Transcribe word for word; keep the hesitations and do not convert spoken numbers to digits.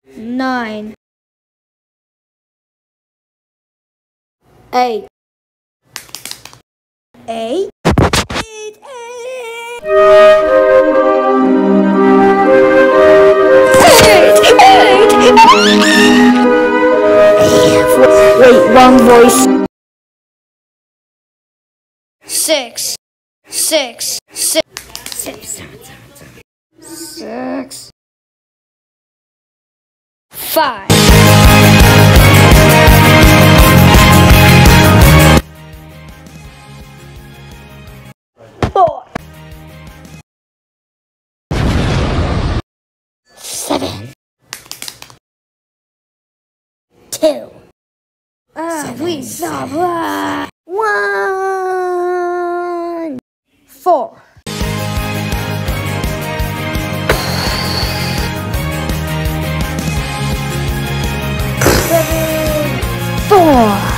nine, eight, eight, eight, Wait, wrong voice. Six, six, six, six, six, five, four, seven, two, ah, please stop. Ah, one, four. Seven, four.